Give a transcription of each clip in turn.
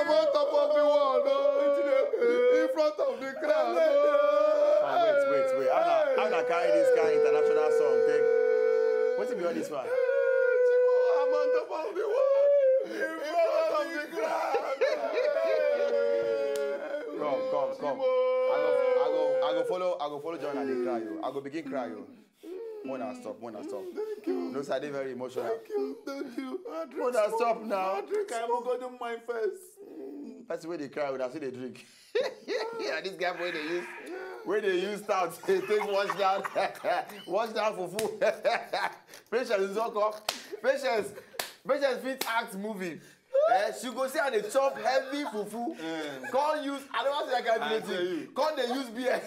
I'm on top of the world, in front of the crowd. Wait. How can carry this kind of international song? What's it beyond this one? I'm on top of the world, in front of the crowd. Come. I go follow John and they cry. I go begin cry. When I stop. Thank you. No, sir, they very emotional. Thank you. When I stop now. I drink, I will go to my face. That's where they cry when I see they drink. Yeah, this guy where they use stout, they take wash down fufu. Patience is all up. Patience fit act movie. She go see how they chop heavy fufu. Can't use, I don't want to say I can't do it. Can't they use beer?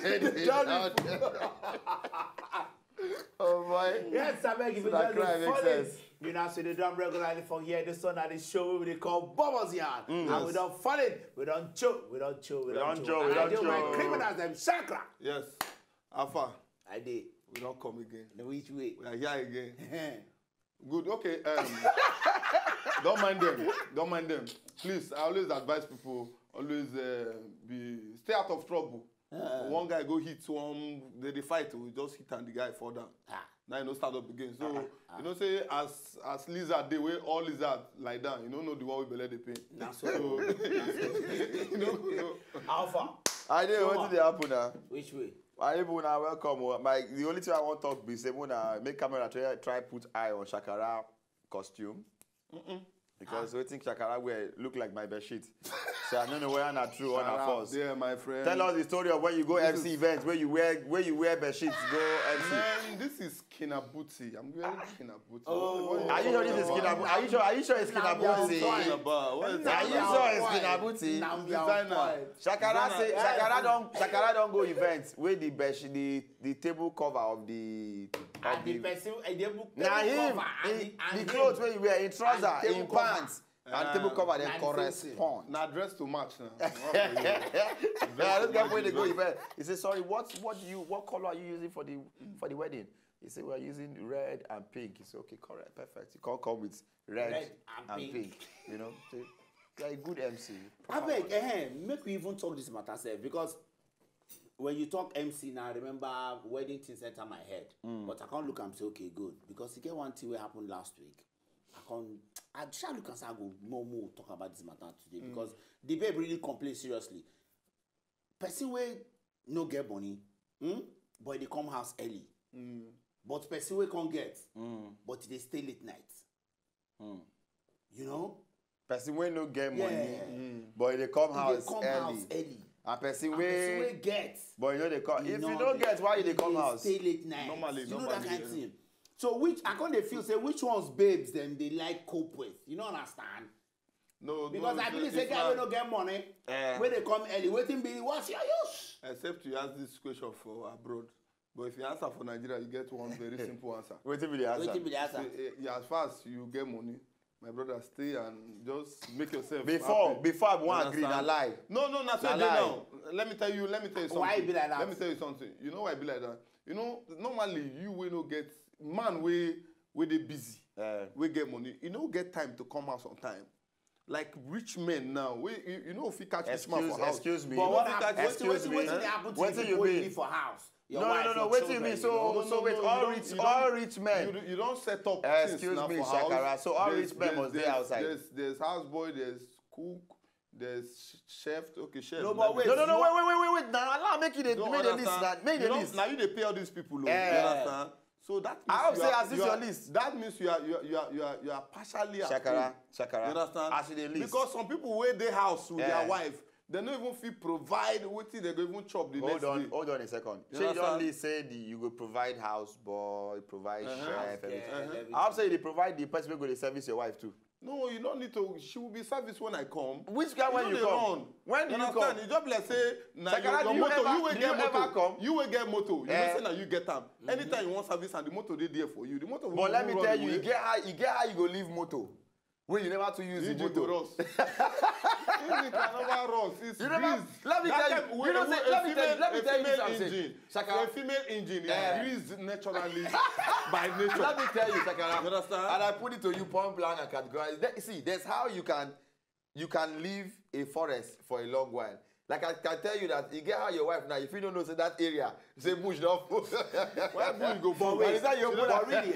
Oh boy. Yes, I beg if you just follow. You know, so they don't regularly from here. The son at the show we call Bubbles Yard. And we don't follow it. We don't choke. And I do my criminals, them chakra. Yes. Alpha. I did. We don't come again. The which way? We are here again. Good. Okay. Don't mind them. Please, I always advise people, always stay out of trouble. One guy go hit one, they fight, we just hit and the guy fall down. Now you know start up again. So you know say as lizard they way all lizard lie down. You don't know the one we belay the pain. So you know. Alpha. I didn't what did they happen now? Which way? I even when I welcome. The only thing I want to talk be say when I make camera try put eye on Shakara costume. Because we think Shakara will look like my bed sheet. So I don't know whether not true or not false. Yeah, my friend. Tell us the story of when you go MC events, where you wear bed sheets, go MC. Man, this is Kinabuti. I'm wearing Kinabuti. Oh. Are you sure this is Kinabuti? Are you sure it's Kinabuti? Are you sure it's Kinabuti? Shakara don't go events where the bed sheet, the table cover of the person now him the clothes where you wear in trouser, in pants, and table cover then correspond. Now dress to match now. This guy when they go event, he said, sorry, what color are you using for the wedding? He said, we're using red and pink. He said, okay, correct, perfect. You can't come with red and pink. You know, so you're a good MC. I beg, make we even talk this matter, sir, because when you talk MC now, I remember wedding things enter my head. But I can't look and say, okay, good. Because you get one thing that happened last week. I shall look and say, I go more talk about this matter today. Because the babe really complain seriously. Person wey no get money, but they come house early. But person wey can't get, but they stay late night. You know? Person wey no get money, but they come house early. A person wey get, but you know they come. If you don't get, why they come house? Stay late night. Normally, you know that kind of thing. So I can't feel say which ones babes them they like cope with. You don't understand? No, because I believe say guy wey no get money, when they come early, waiting be what's your use? Except you ask this question for abroad. But if you answer for Nigeria, you get one very simple answer. Waiting be the answer. As far as you get money, my brother, stay and just make yourself before I want agree na lie. No, not say now. Let me tell you something. Why it be like that? Let me tell you something. You know why it be like that? You know, normally you will not get man we they busy. We get money. You don't get time to come out on time. Like rich men now, you know if you catch rich man for house. Excuse me. But what happens to you live for house? No. What do you mean? So wait, all rich men. You don't set up excuse me, Shakara. So all rich men must be outside. There's houseboy, there's cook, there's chef. Okay, chef. No, but wait. No, wait. Now allow make the list. Make the list. Now you they pay all these people. You understand? So that means I hope say as this your list. That means you are partially Shakara. You understand? As the list. Because some people wait their house with their wife. They don't even feel provide what they go even chop the next day. Hold on a second. So you only say you go provide house boy, provide chef, everything. I hope say they provide the person who go to service your wife too. No, you don't need to. She will be serviced when I come. Which guy when you come? When do you come? You just like say, now your motor, you will get motor. You will get motor. You don't say now you get them. Anytime you want service and the motor they there for you. The motor will but let me tell you, you get how you go leave motor. When you never to use the motor. You can never rust. It's grease. Let me tell you. Let me tell you something. A female engine is greased naturally by nature. Let me tell you, Shakara. You understand? And I put it to you point blank and categorize. See, there's how you can you can leave a forest for a long while. Like I can tell you that you get how your wife now, if you don't know, say that area, say bush don't. Why bush go for? But Is that your but really,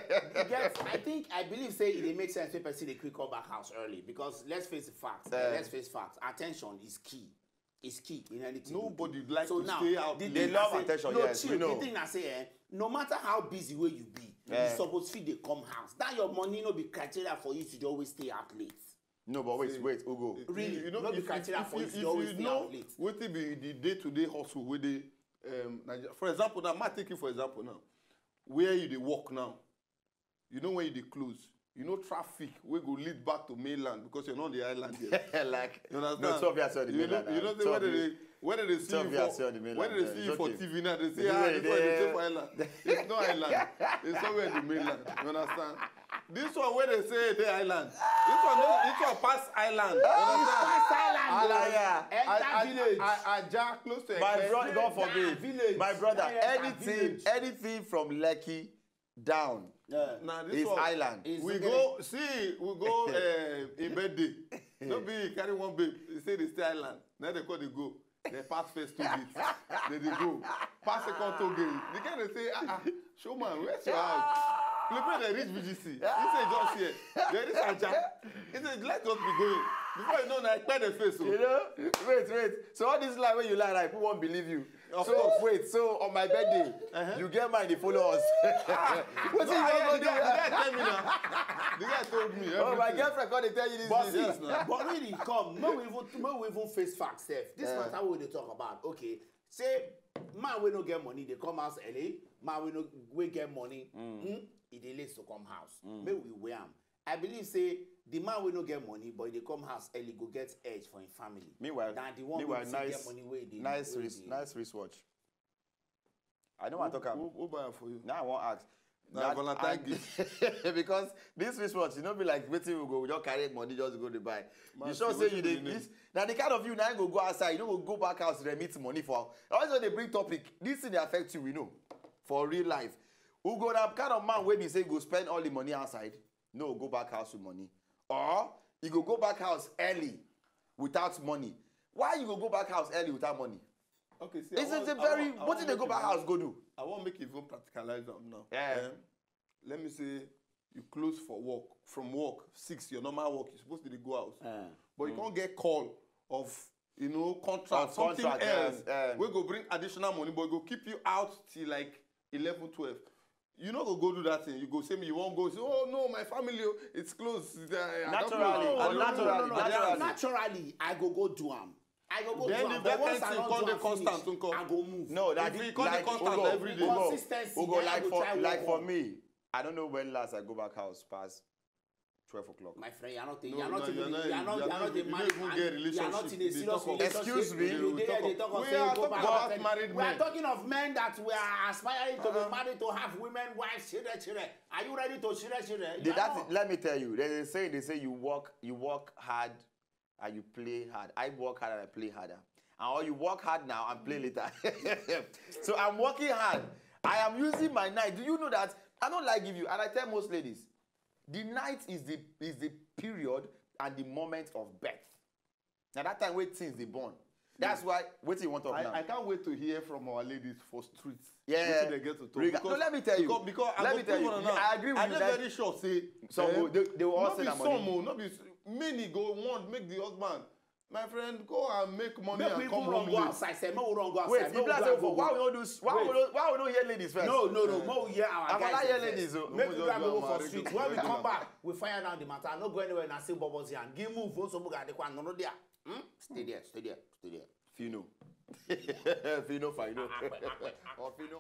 I believe say it makes sense people see the quick come back house early because let's face the facts. Let's face facts. Attention is key. It's key in anything. Nobody would like so to now, stay out. They love attention. No, yes, chill. we know. The thing I say, no matter how busy way you be, you supposed to they come house. That your money no be criteria for you to always stay out late. No, but wait, Ugo. Really, you know, not the criteria for you to always stay out late. What will be the day-to-day hustle with the Nigeria? For example, now, I take you for example now, where you dey work now, you know when you dey close, you know traffic we go lead back to mainland because you're not on the island yet. Like, you understand? no, 12 years on the mainland. You know whether they see you for TV now, they say, this one they say for island. It's not island. It's somewhere in the mainland. You understand? This one where they say the island. This one past island. Past island. Enter village. Aja close to My brother, God forbid. Village. My brother, Village. anything from Lekki down now this is one, island. We go in birthday. Don't be carry one babe. They say they stay island. Now they call they go. They pass first 2 gates. Then they go. Pass second 2 gates. They can say, showman, where's your house? Prepare the reach VGC. He said just here. There is Aja. He said let us be going. Before you know, I clear the face. You know? Wait. So all this lie when you lie, like, people won't believe you. Of so course. wait, so on my birthday, you get mine, they follow us. What's The guy tell me now. The guy told me. Oh, my girlfriend can't tell you this. But this. but really, come, no we even face facts, Steph. This matter we dey talk about. Okay, say man we no get money, they come house early. Man we get money, it dey late to come house. Maybe we wear am. I believe say the man we no get money, but they come house early go get edge for his family. Meanwhile, than the one nice, get money where they nice wristwatch. I don't want to talk about. Who buy it for you? Now I won't ask. Now Valentine gift. Because this wristwatch, you know, be like waiting we go, we just carry money just to go to buy. Man, you sure see, say you did this? Now the kind of you now go outside, you don't go back house remit money for. Also they bring topic. This thing they affect you, we know, for real life. Who go that kind of man where be say go spend all the money outside? No, go back house with money. Or you go back house early without money. Why you go back house early without money? Okay, see, what did they go back house go do? I won't make it even practicalize them now. Yeah. Let me say you close for work. From work, 6, your normal work, you're supposed to go out. But you can't get call of, contract, something else. We go bring additional money, but go keep you out till like 11, 12. You not go do that thing. You go say me, you won't go. Say, oh no, my family, it's closed. Naturally, I go do am. I go then do am. Then But once if I you don't call do the am constant, finish, I go move. No, that if you call the constant every day. Consistency. Ugo, then like for me, I don't know when last I go back house past 12 o'clock. My friend, you're not No, you're no, not you're in not- a you're not married even man. get You're not in a relationship. serious They talk of- relationship. Excuse me? You there, they talk of We saying are go talking back about and- married We are men. talking of men that we are aspiring to be married, to have women, wives, children. Are you ready to children? Let me tell you, they say you work hard and you play hard. I work hard and I play harder. And or you work hard now and play later. So I'm working hard. I am using my night. Do you know that? I don't like give you, and I tell most ladies, the night is the period and the moment of birth. Now that time wait things they born. That's why what you want to talk now. I can't wait to hear from our ladies for streets. Yeah. Wetin they get to talk. No, let me tell you. Because Let me tell you. I agree with I'm you. not very sure. Say Some they will all not send be their some, money. not be many go want make the husband. My friend, go and make money Make we and come even home run go late. outside. Say, make we run go outside. Wait, Make if we that's drive over, go why go. we don't hear ladies first? No. Make we hear our I'm guys. not hear first. ladies, oh. Make we drive go for Married, street. married, When we married. come back, we fire down the matter. No go anywhere and say bubbles here. And give move. Also, we got the one. No there. Stay there. Fino. Fino, Fino. Or Fino.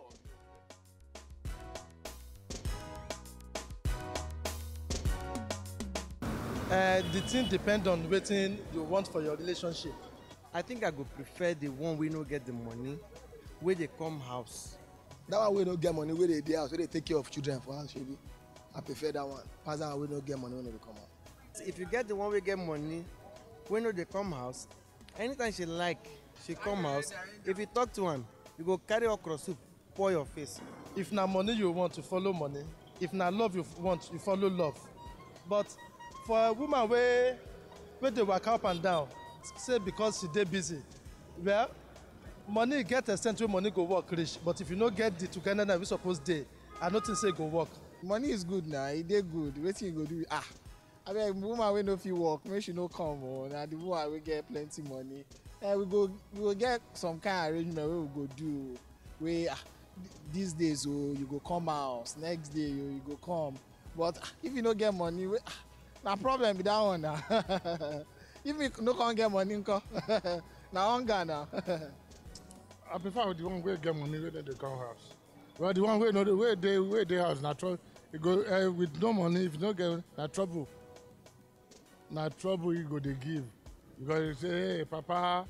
The thing depend on wetin you want for your relationship. I think I go prefer the one wey no get the money, wey dey come house. That one wey no get money wey dey dey house wey dey take care of children for house shebi I prefer that one pass that one wey no get money wey no dey come out. If you get the one wey get money, wey no dey come house, anytime she like, she come house. If you talk to am, you go carry okra soup pour your face. If na money you want, you follow money. If na love you want, you follow love. But for a woman wey wey dey waka up and down say because she dey busy. Well, money get extent wey money go work reach, but if you no get the togetherness we suppose dey, I no think say e go work. Money is good now, e dey good. Wetin you go do? Abeg, woman wey no fit work, make she no come o. Na the woman wey get plenty money. We go get some kind of arrangement wey we go do. Wey these days you go come house, next day you go come. But if you no get money, na problem be that one na. If you no come get money, nko na hunger na. I prefer the one wey get money wey dey come house. Well, the one wey no dey house na trouble. You go with no money, if you no get na trouble. Na trouble you go dey give. Because you say, hey, Papa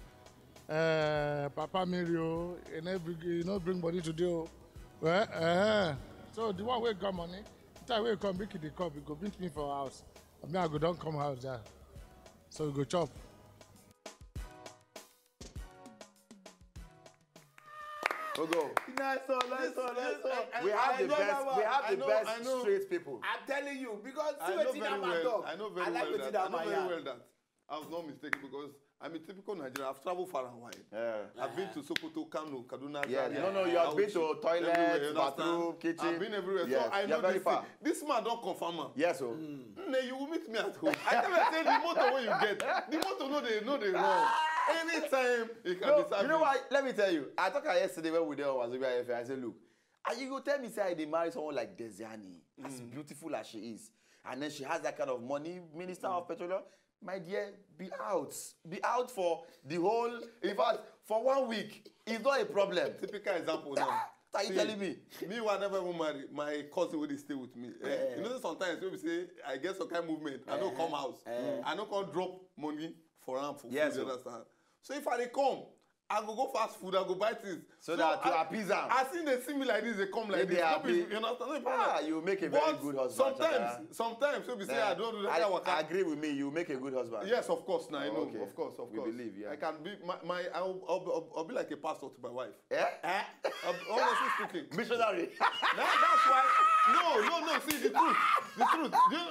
Mario, you no bring money today o. Well, so the one wey got money, the time wey come make the cup, you go meet me for house. I go don come house there. So we go chop. We'll go. Nice one. We have the best straight people. I'm telling you, because I know very well. I know very well that I was not mistaken because I'm a typical Nigerian. I've traveled far and wide. Yeah. I've been to Sokoto, Kano, Kaduna. Yeah. Zaria, No, you have been to toilet, bathroom, kitchen. I've been everywhere. Yes. So I know this thing. This man don't confirm. Yes, so. You will meet me at home. I never say the motor when you get. The motor no they wrong. Anytime it can be serviced. You know what? Let me tell you. I talked yesterday when we were on Wazobia FM. I said, look, and you go tell me say they marry someone like Desiani, as beautiful as she is, and then she has that kind of money, Minister of Petroleum. My dear, be out for the whole, in fact, for 1 week. It's not a problem. Typical example now. What are you telling me? Me, I never even marry. My cousin will stay with me. You know, sometimes when we say, I get some kind of movement, I don't come house. I don't come drop money for him for food, you understand? So if I dey come, I go fast food, I go buy things. So that to appease them. I see they see me like this, they come like this. You understand? You make a very good husband. Sometimes when we say I don't do that, I agree with me. You make a good husband. Yes, of course. Now I know. Okay. Of course. We believe. Yeah. I can be I'll be like a pastor to my wife. Yeah. Honestly speaking. Missionary. That's why. No. See the truth.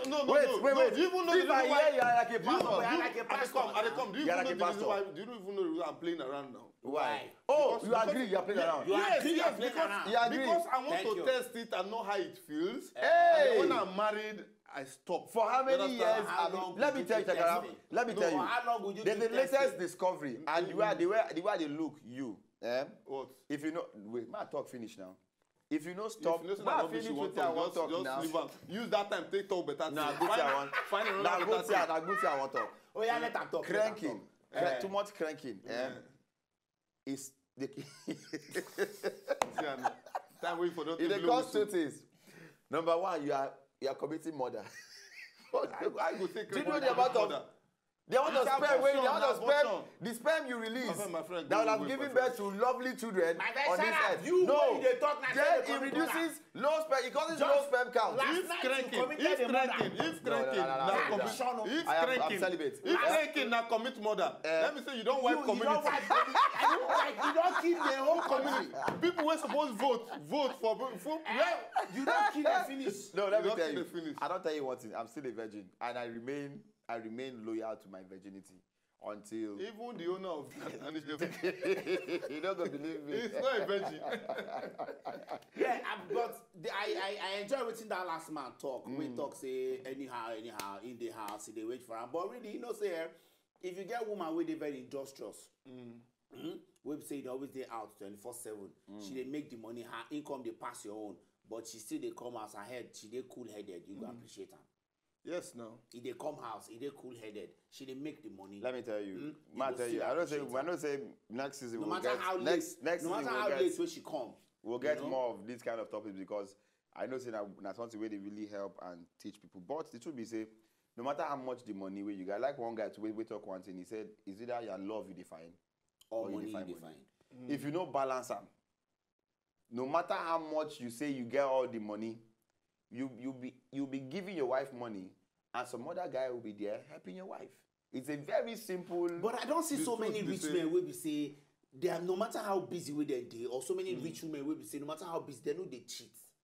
Wait. Do you even know if I hear you are like a pastor, I come. Do you even know the reason why? Do you even know the reason I'm playing around now? Why? Oh, you agree you are playing around. Yes, because I want to test it and know how it feels. Hey. And when I'm married, I stop. For how many years? Let me tell you, Chakara. Let me tell you. How long would you There's the latest discovery, and the way they look, you. What? If you know, wait, my talk finish now. If you know stop, finish with I want talk now. Leave am. Use that time, take talk better. Nah, go see I want. Find another better thing. Go see I want talk. Oh yeah, let them talk. Cranking. Too much cranking. Is the time waiting for it costs two things. Number one, you are committing murder. I go take. Do you know the amount of the amount of sperm the sperm you release that will have given birth to lovely children on this earth? No, then it reduces low sperm. It causes low sperm count. If cranking now commit murder. Let me say you don't wipe community. You don't kill the whole community. People were supposed vote for. You don't kill the finish. No, let me tell you. I don't tell you one thing. I'm still a virgin, and I remain loyal to my virginity until even the owner of you're not gonna believe me. He's not a virgin. Yeah, but I enjoy watching that last man talk. We talk say anyhow in the house, they wait for him. But really, say if you get woman with a very industrious, we say they always they out 24/7. She they make the money, her income they pass your own, but she still they come house ahead. She they cool headed. You go appreciate her. Yes, no. If they come house, if they cool-headed, she they make the money. Let me tell you, I don't say next season no we'll matter get how late, next no season matter how late when she come, we'll get more of these kind of topics because I know that's something where they really help and teach people. But the truth be say, no matter how much the money where you got, like one guy to wait talk one thing, he said, is either your love you define or money you define. If you know balance them, no matter how much you say you get all the money, you'll be giving your wife money, and some other guy will be there helping your wife. It's a very simple. But I don't see so many rich men where we say they are no matter how busy with their day, or so many rich women where we say no matter how busy they know they cheat.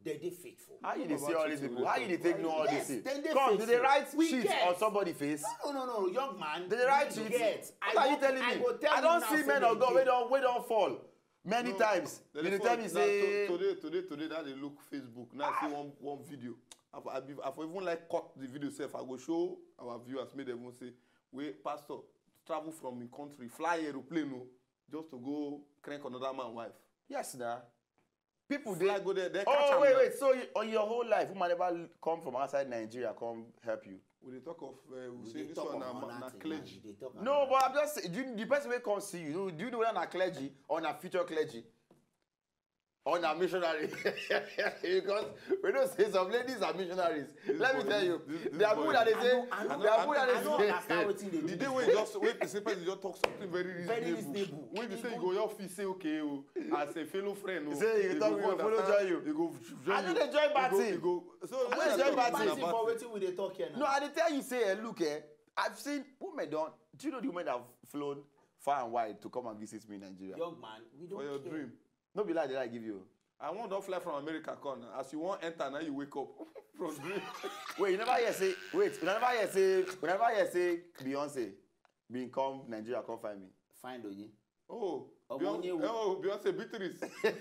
they faithful. How you dey see all these people? How you dey take know all Yes, this? then they Come, did they faithful. write We cheat get. on somebody's face? No, young man. Did they write you cheat? get. What are you telling me? I don't see men of God we don't fall many times. You dey tell me say today that they look Facebook. Now I see one video. I've even like cut the video self. I go show our viewers, make them say, we pastor travel from the country, fly aeroplane just to go crank another man's wife. yes, nah. People Fly go there, they catch Oh am wait, now. wait. So on your whole life, woman never come from outside Nigeria come help you? We dey talk of we say dey this talk one of na another thing, clergy. man. They talk No, about- but I'm just saying, the person will come see you. Do you know whether na clergy or na future clergy? Or na missionary? Because we don't say some ladies are missionaries. Let me tell you. There are people that they say, I know, there are people that I don't they understand wetin they The do. day when just wait, the person just talk something very Very reasonable. reasonable. When you say you go your fee say okay as a fellow friend Say you talk, you go follow join you. You go join I know you. they join You party. go so I know let's they join talk party. about Party that. for wetin we dey talk here now. No, I dey tell you, say, look, I've seen women don't. Do you know the women that have flown far and wide to come and visit me in Nigeria? Young man, we don't For your care. dream. No be like that I give you. I want to fly from America, come now. As you want enter, now you wake up from dream. Wait, you never hear say, we never hear say Beyonce being come Nigeria, come find me. Fine, Oye. Oh, Omonye wo. Beyonce Beatrice.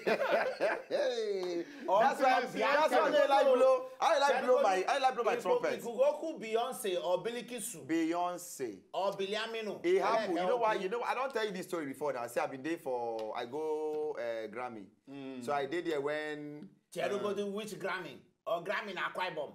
Hey, Oh, that's why I like blow. I like blow my trumpet. Ikugoku Beyonce or Bilikisu Beyonce. or Biliamino. It happened. You know why? You know, I don't tell you this story before now. I say I've been there for, I go Grammy. So I did there when. Tiago which Grammy? Or Grammy na Akwa Ibom?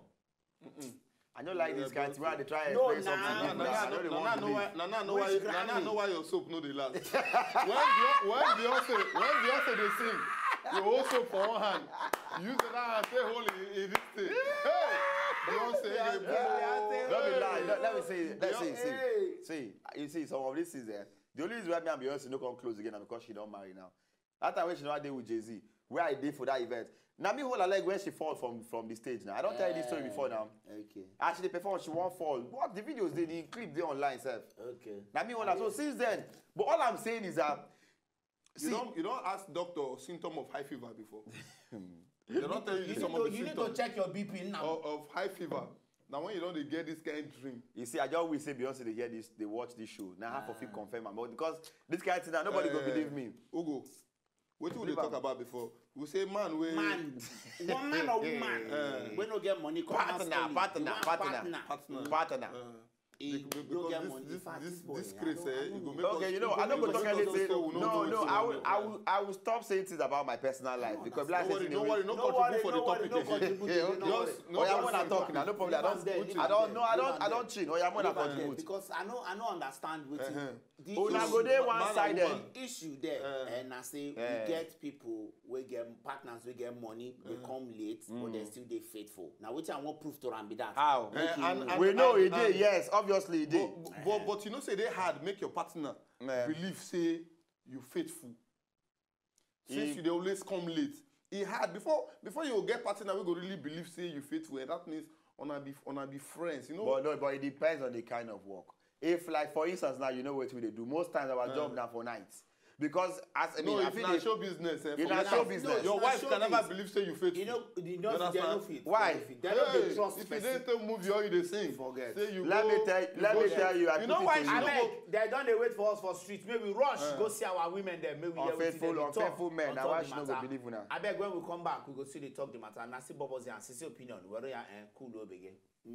I don't like this kind of thing where they try to No, explain nah, something. nah, I know they want to leave. Which Grammy? know why your soap no dey last. when Beyonce they sing, you hold soap for one hand. Use the other hand, say holy in this thing. Hey, Beyonce, Don't be lying. Let me see. You see, some of this is there. The only reason why me and Beyonce no come close again is because she don't marry now. That time when she not there with Jay-Z, where I did for that event. Now me hold her leg when she fall from the stage now. I don't tell you this story before now. Okay. Actually perform, she won't fall. What the videos the clip they online self. Okay. Now me hold her. So since then, but all I'm saying is that you don't ask doctor symptom of high fever before. They don't tell you some of the You need to symptoms check your BP now. of high fever. Now when you don't get this kind of dream. you see, I just always say Beyonce they hear this, they watch this show. Now half of you confirm am. But because this kind of thing, now nobody go believe me. Ugo, what we talk about before? We say man we Man, one man or woman, we no get money. come house early. You want partner. He don't get money. This craze, it go make Okay, us, you know, I don't go talk anything. No, I will stop saying things about my personal life because like Don't worry, no contribute for the topic again. Just Oh, yeah, when I talk now, no problem. I don't cheat. Oh, yeah, when I contribute. Because I don't understand with the Oh, now issue- go there man one and sided. woman. issue there, and I say we get people, we get partners, we get money, they come late, but they still they faithful. Now, which I want proof to be that. How? and- We know and- it did. Yes, obviously it did. But you know say they hard make your partner believe say you faithful. Since you dey always come late, e hard before you get partner we go really believe say you faithful, and that means una be friends, you know. But it depends on the kind of work. If like for instance now you know what we dey do. Most times our job now for nights. Because as I mean, no, I it's feel not show business. It's not show business. Your It's wife not can never showbiz. believe say you faithful. You know, they no understand? fit. Why? They no Hey, dey trust if you person. didn't tell movie or you dey sing, Forget. say you Let go, me tell you, I You know put why it to she you. no Abeg, go? they don dey wait for us for street. Make we rush go see our women there. Make we hear wetin dem dey talk. Unfaithful men. on Now top why the she no go matter. believe una? Abeg, when we come back, we go see the talk the matter. Na see Bobozi and Sisi opinion. Whether ya cool or begin.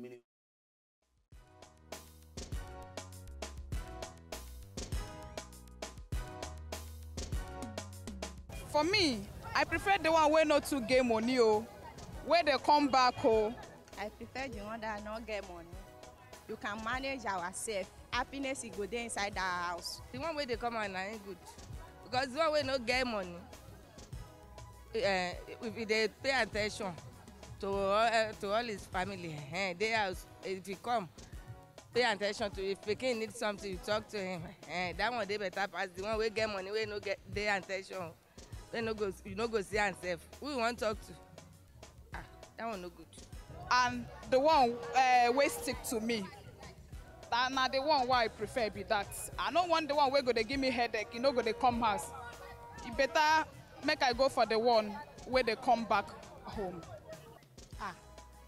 For me, I prefer the one wey no too get money o, wey dey come back o. I prefer the one that not get money. You can manage ourselves. Happiness is go there inside our house. The one wey dey come out na ain't good because the one wey no get money if he dey pay at ten tion to all his family dey house, if he come pay at ten tion to if pikin need something you talk to him, that one dey better pass the one wey get money wey no get dey at ten tion, wey you no go see am sef. Who you wan talk to? That one no good. And the one wey stick to me, na the one wey I prefer be that. I no want the one wey go dey give me headache, e no go dey come house. E better make I go for the one wey dey come back home.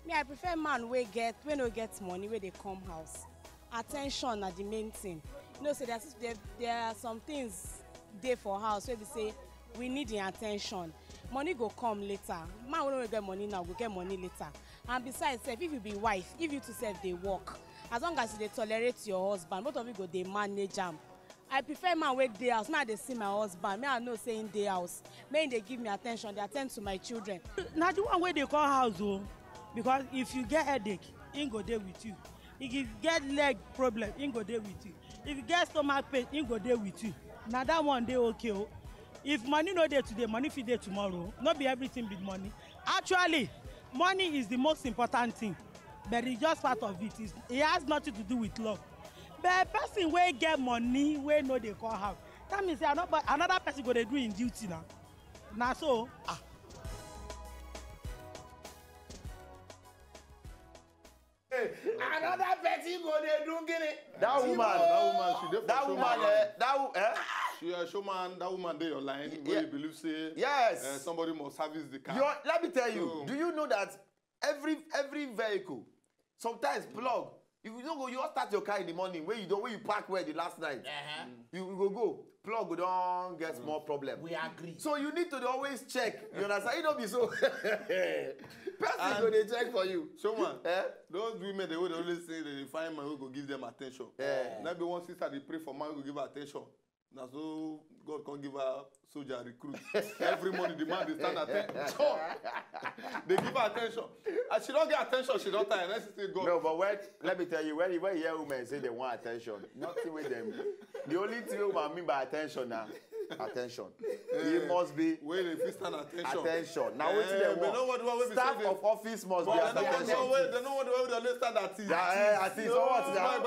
Me, I prefer man we no get money where they come house. Attention are the main thing. You know, so there are some things there for house where we say we need the attention. Money go come later. Man we don't get money now, we get money later. And besides, if you be wife, if you to self they work, as long as they tolerate your husband, both of you go they manage them. I prefer man wey dey house. Now they see my husband. Me I know saying dey house. May they give me attention. They attend to my children. Now the one way they call house though, because if you get headache, he go there with you. If you get leg problem, he go there with you. If you get stomach pain, he go there with you. Now that one day okay. Oh. If money no there today, money fit there tomorrow. Not be everything with money. Actually, money is the most important thing, but it's just part of it. It has nothing to do with love. But a person wey get money, wey know they call house, that means another person go dey do in duty now. Now so. Another person go dey do gini. That woman dey your line. Where you believe say yes, somebody must service the car. Let me tell you. Do you know that every vehicle sometimes plug? If you don't go, you all start your car in the morning. When you park where the last night, you go plug. We don't get small problem. We agree. So you need to always check. You understand? You don't be so. Person go they check for you. So man, those women they would always say they find man who go give them attention. Maybe one sister they pray for man who go give her attention. Now so God can give her soldier recruit. Every morning the man they stand attention. They give her attention. And she don't get attention, she don't tire. Let's say God. No, but let me tell you, when you hear women say they want attention, nothing with them. The only thing women mean by attention now, attention. It must be where they stand attention. Attention. Now what they want? Staff of office must be attention. They know what they always stand at is. Artist. So what's that?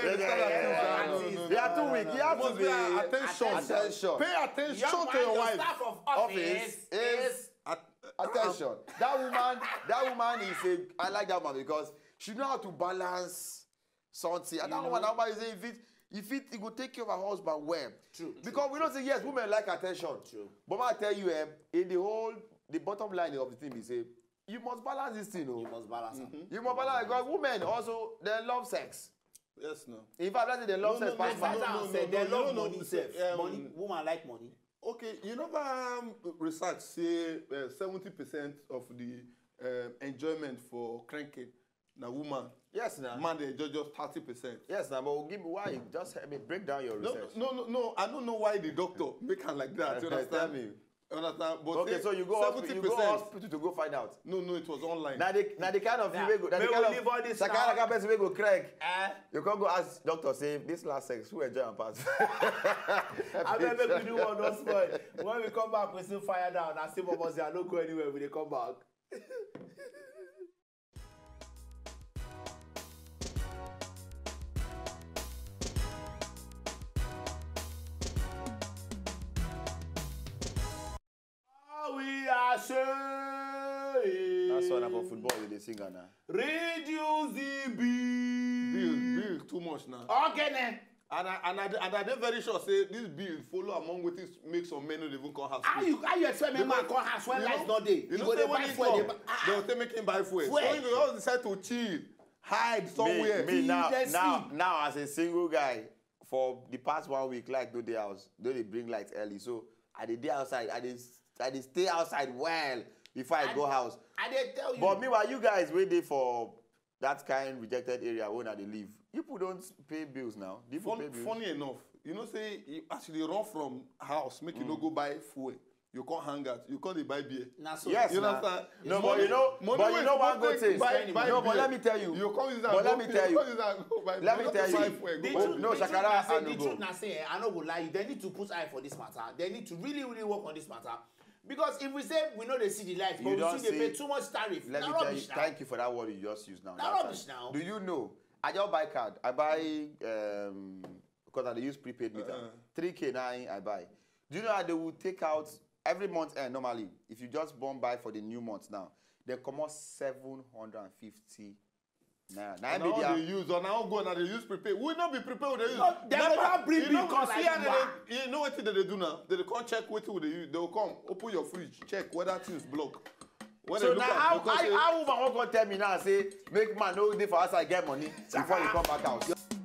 They are too weak. You have to be attention. Pay attention to your wife. Staff of office is attention. That woman is I like that woman because she know how to balance something. And that woman is if it will take care of her husband well. True. Because we don't say yes, women like attention. True. But I tell you, in the bottom line of the thing is say you must balance this thing. You must balance. You must balance because women also they love sex. Yes, no. In fact, let's say they love sex. They love money. Money. Woman like money. Okay, you know, research say 70% of the enjoyment for cranking na woman. Yes, now. Man, they just 30%. Yes, now, but give me why. Just help me break down your research. No. I don't know why the doctor make her like that. You understand? Tell me. Understand? But okay, so you go hospital to go find out. No, it was online. Now the kind of you go. The kind of person we go crack. You can't go ask doctor say this last sex who enjoy and pass. I remember we do one no spoil. When we come back, we still fire down. I see Mama say I don't go anywhere when they come back. We are saying that's why for football they sing now. Reduce the bill. Bill too much now. Okay then. And I very sure say this bill follow among what is make some men who even call house. How you expect men man call house when life not there? You know they buy fuel. They will make him buy fuel. So you all decide to chill, hide somewhere. Me now as a single guy for the past 1 week, like do the house, they bring lights early. So I did day outside. I did stay outside well before I go house. I did tell you. But meanwhile, you guys wait there for that kind rejected area when they live. People don't pay bills now. People pay bills. Funny enough, you know, say you actually run from house, make you no go buy fuel. You can't hang out. You can't buy beer. So yes, you understand? No, but you know one good thing. No, but let me tell you. You come but let me tell you. Let me tell you. No, Shakara, I no go. The truth na say, I no go lie. They need to put eye for this matter. They need to really work on this matter. Because if we say we know they see the light, but we see they pay too much tariff. Let me tell you. Thank you for that word you just used now. That's rubbish now. Do you know? I just buy card. I buy because I use prepaid meter. 3K now I buy. Do you know how they will take out every month normally? If you just buy for the new month now, they come out 750. Now they use or now go now they use prepaid. We not be prepared. They use. No, they never bring because you know what they do now? They can't check what they use. They will come open your fridge, check whether things block. When So they look now at because how woman won't come tell me now say make man no dey for outside get money before you come back house.